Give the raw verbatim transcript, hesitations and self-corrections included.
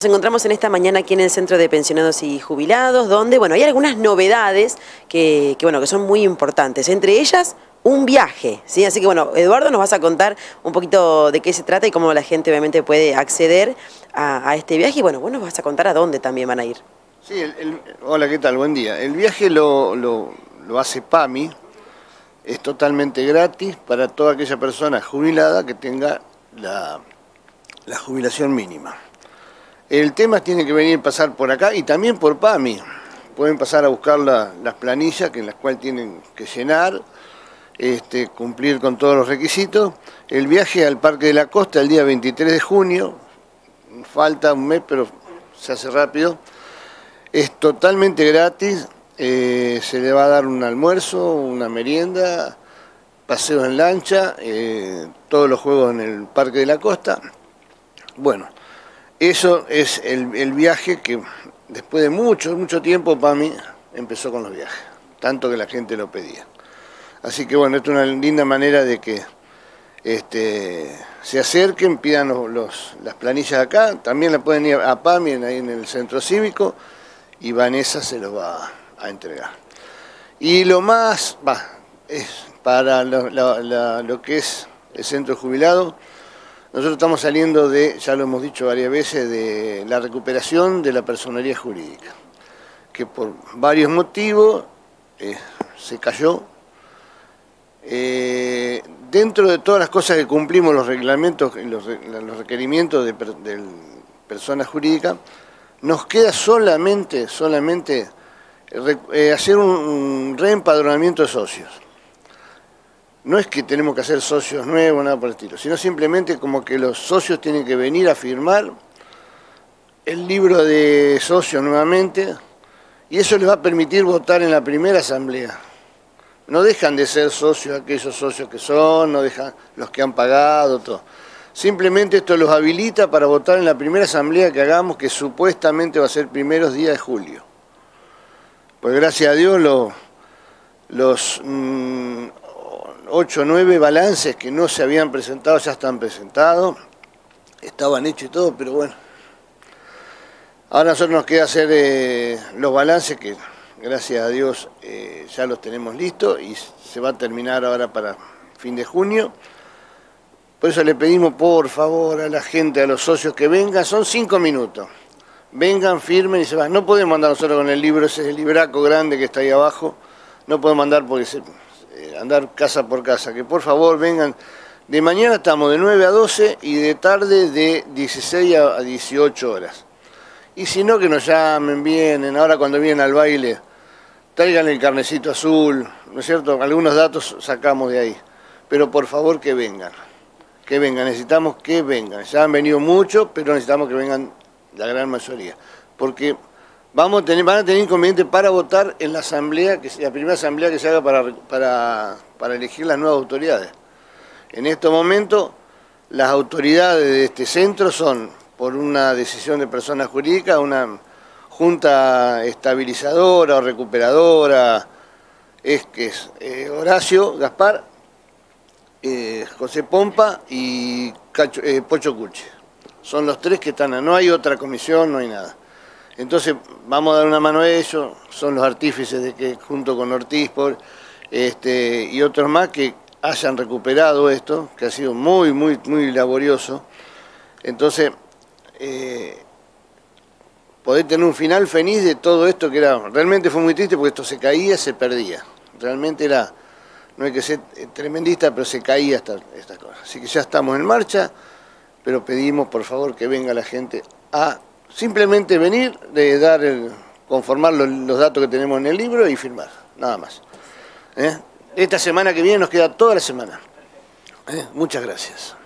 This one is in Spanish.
Nos encontramos en esta mañana aquí en el Centro de Pensionados y Jubilados, donde bueno, hay algunas novedades que, que, bueno, que son muy importantes, entre ellas un viaje, ¿sí? Así que bueno, Eduardo, nos vas a contar un poquito de qué se trata y cómo la gente obviamente puede acceder a, a este viaje, y bueno, vos nos vas a contar a dónde también van a ir. Sí, el, el, hola, ¿qué tal? Buen día. El viaje lo, lo, lo hace PAMI, es totalmente gratis para toda aquella persona jubilada que tenga la, la jubilación mínima. El tema tiene que venir pasar por acá y también por PAMI. Pueden pasar a buscar la, las planillas que en las cuales tienen que llenar, este, cumplir con todos los requisitos. El viaje al Parque de la Costa el día veintitrés de junio, falta un mes pero se hace rápido. Es totalmente gratis, eh, se le va a dar un almuerzo, una merienda, paseo en lancha, eh, todos los juegos en el Parque de la Costa. Bueno, eso es el, el viaje que después de mucho, mucho tiempo PAMI empezó con los viajes, tanto que la gente lo pedía. Así que bueno, esto es una linda manera de que este, se acerquen, pidan los, los, las planillas acá, también la pueden ir a PAMI ahí en el centro cívico y Vanessa se los va a entregar. Y lo más, va, es para lo, la, la, lo que es el centro jubilado. Nosotros estamos saliendo de, ya lo hemos dicho varias veces, de la recuperación de la personería jurídica, que por varios motivos eh, se cayó. Eh, dentro de todas las cosas que cumplimos los reglamentos, los, los requerimientos de, de personas jurídicas, nos queda solamente, solamente eh, hacer un, un reempadronamiento de socios. No es que tenemos que hacer socios nuevos, nada por el estilo, sino simplemente como que los socios tienen que venir a firmar el libro de socios nuevamente, y eso les va a permitir votar en la primera asamblea. No dejan de ser socios aquellos socios que son, no dejan los que han pagado, todo. Simplemente esto los habilita para votar en la primera asamblea que hagamos, que supuestamente va a ser primeros días de julio. Pues gracias a Dios lo, los... Mmm, ocho o nueve balances que no se habían presentado ya están presentados, estaban hechos y todo, pero bueno. Ahora a nosotros nos queda hacer eh, los balances que gracias a Dios eh, ya los tenemos listos y se va a terminar ahora para fin de junio. Por eso le pedimos por favor a la gente, a los socios que vengan, son cinco minutos. Vengan, firmen y se van. No podemos andar nosotros con el libro, ese es el libraco grande que está ahí abajo, no podemos andar porque se... andar casa por casa, que por favor vengan. De mañana estamos de nueve a doce y de tarde de dieciséis a dieciocho horas. Y si no, que nos llamen, vienen, ahora cuando vienen al baile, traigan el carnecito azul, ¿no es cierto? Algunos datos sacamos de ahí, pero por favor que vengan, que vengan, necesitamos que vengan. Ya han venido muchos, pero necesitamos que vengan la gran mayoría, porque Vamos a tener, van a tener inconvenientes para votar en la asamblea, que la primera asamblea que se haga para, para, para elegir las nuevas autoridades. En estos momentos, las autoridades de este centro son, por una decisión de persona jurídica, una junta estabilizadora o recuperadora, es que es eh, Horacio Gaspar, eh, José Pompa y Cacho, eh, Pocho Cuche. Son los tres que están, no hay otra comisión, no hay nada. Entonces vamos a dar una mano a ellos, son los artífices de que junto con Ortiz por, este, y otros más que hayan recuperado esto, que ha sido muy, muy, muy laborioso. Entonces, eh, poder tener un final feliz de todo esto que era, realmente fue muy triste porque esto se caía, se perdía. Realmente era, no hay que ser tremendista, pero se caía esta, esta cosa. Así que ya estamos en marcha, pero pedimos por favor que venga la gente a... simplemente venir, de dar el, conformar los, los datos que tenemos en el libro y firmar, nada más. ¿Eh? Esta semana que viene nos queda toda la semana. ¿Eh? Muchas gracias.